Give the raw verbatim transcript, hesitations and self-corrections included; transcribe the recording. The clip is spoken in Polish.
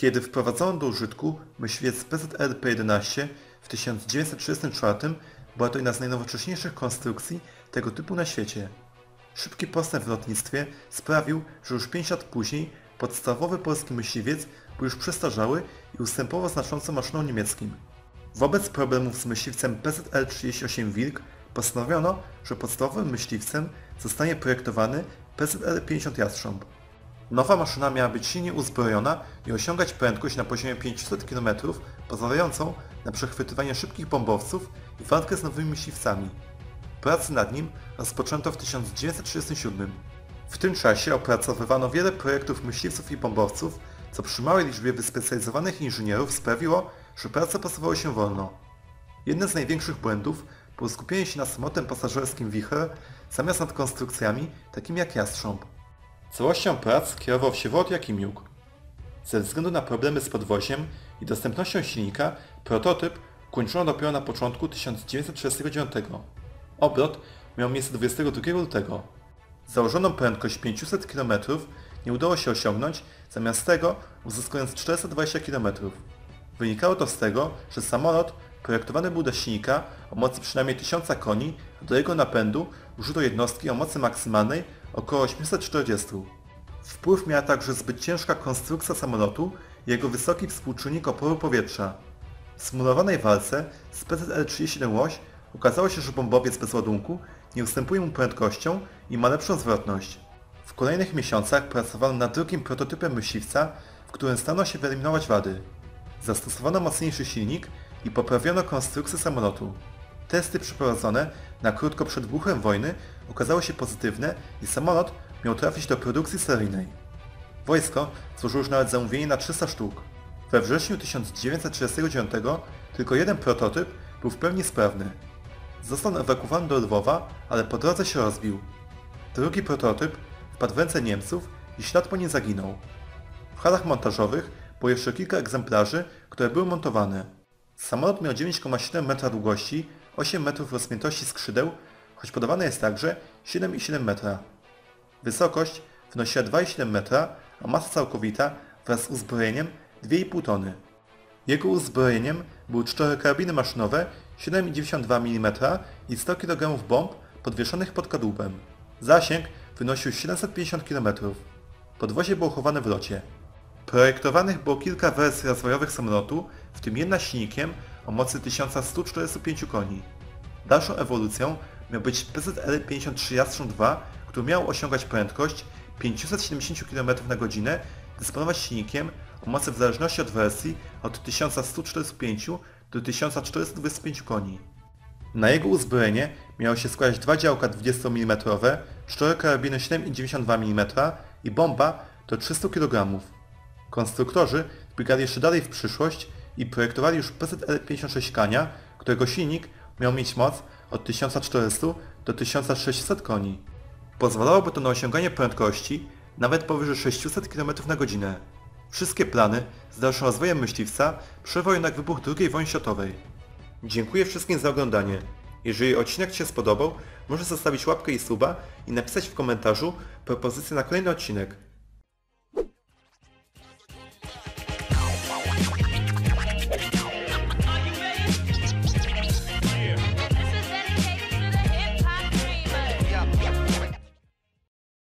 Kiedy wprowadzono do użytku myśliwiec P Z R P jedenaście w tysiąc dziewięćset trzydziestym czwartym, była to jedna z najnowocześniejszych konstrukcji tego typu na świecie. Szybki postęp w lotnictwie sprawił, że już pięć lat później podstawowy polski myśliwiec był już przestarzały i ustępował znacząco maszynom niemieckim. Wobec problemów z myśliwcem P Z R trzydzieści osiem Wilk postanowiono, że podstawowym myśliwcem zostanie projektowany P Z R pięćdziesiąt Jastrząb. Nowa maszyna miała być silnie uzbrojona i osiągać prędkość na poziomie pięćset kilometrów, pozwalającą na przechwytywanie szybkich bombowców i walkę z nowymi myśliwcami. Prace nad nim rozpoczęto w tysiąc dziewięćset trzydziestym siódmym. W tym czasie opracowywano wiele projektów myśliwców i bombowców, co przy małej liczbie wyspecjalizowanych inżynierów sprawiło, że prace posuwały się wolno. Jednym z największych błędów było skupienie się na samolotem pasażerskim Wicher zamiast nad konstrukcjami takimi jak Jastrząb. Całością prac kierował Wsiewołod Jakimiuk. Ze względu na problemy z podwoziem i dostępnością silnika, prototyp ukończono dopiero na początku tysiąc dziewięćset trzydziestego dziewiątego. Obrot miał miejsce dwudziestego drugiego lutego. Założoną prędkość pięćset kilometrów nie udało się osiągnąć, zamiast tego uzyskując czterysta dwadzieścia kilometrów. Wynikało to z tego, że samolot projektowany był do silnika o mocy przynajmniej tysiąc koni, a do jego napędu użyto jednostki o mocy maksymalnej około osiemset czterdzieści. Wpływ miała także zbyt ciężka konstrukcja samolotu i jego wysoki współczynnik oporu powietrza. W symulowanej walce z P Z R trzydzieści siedem Łoś okazało się, że bombowiec bez ładunku nie ustępuje mu prędkością i ma lepszą zwrotność. W kolejnych miesiącach pracowano nad drugim prototypem myśliwca, w którym starano się wyeliminować wady. Zastosowano mocniejszy silnik i poprawiono konstrukcję samolotu. Testy przeprowadzone na krótko przed wybuchem wojny okazały się pozytywne i samolot miał trafić do produkcji seryjnej. Wojsko złożyło już nawet zamówienie na trzysta sztuk. We wrześniu tysiąc dziewięćset trzydziestego dziewiątego tylko jeden prototyp był w pełni sprawny. Został ewakuowany do Lwowa, ale po drodze się rozbił. Drugi prototyp wpadł w ręce Niemców i ślad po nim zaginął. W halach montażowych było jeszcze kilka egzemplarzy, które były montowane. Samolot miał dziewięć przecinek siedem metra długości, osiem metrów rozpiętości skrzydeł, choć podawane jest także siedem przecinek siedem metra. Wysokość wynosiła dwa przecinek siedem metra, a masa całkowita wraz z uzbrojeniem dwie i pół tony. Jego uzbrojeniem były cztery karabiny maszynowe siedem przecinek dziewięćdziesiąt dwa milimetra i sto kilogramów bomb podwieszonych pod kadłubem. Zasięg wynosił siedemset pięćdziesiąt kilometrów. Podwozie było chowane w locie. Projektowanych było kilka wersji rozwojowych samolotu, w tym jedna z silnikiem o mocy tysiąc sto czterdzieści pięć koni. Dalszą ewolucją miał być P Z R pięćdziesiąt trzy Jastrząb dwa, który miał osiągać prędkość pięćset siedemdziesiąt kilometrów na godzinę, dysponować silnikiem o mocy w zależności od wersji od tysiąc sto czterdzieści pięć do tysiąc czterysta dwadzieścia pięć koni. Na jego uzbrojenie miało się składać dwa działka dwudziestomilimetrowe, cztery karabiny siedem przecinek dziewięćdziesiąt dwa milimetra i bomba do trzystu kilogramów. Konstruktorzy zbiegali jeszcze dalej w przyszłość i projektowali już P Z R pięćdziesiąt sześć Kania, którego silnik miał mieć moc od tysiąc czterysta do tysiąc sześćset koni. Pozwalałoby to na osiąganie prędkości nawet powyżej sześćset kilometrów na godzinę. Wszystkie plany z dalszym rozwojem myśliwca przerwał jednak wybuch drugiej wojny światowej. Dziękuję wszystkim za oglądanie. Jeżeli odcinek Ci się spodobał, możesz zostawić łapkę i suba i napisać w komentarzu propozycję na kolejny odcinek.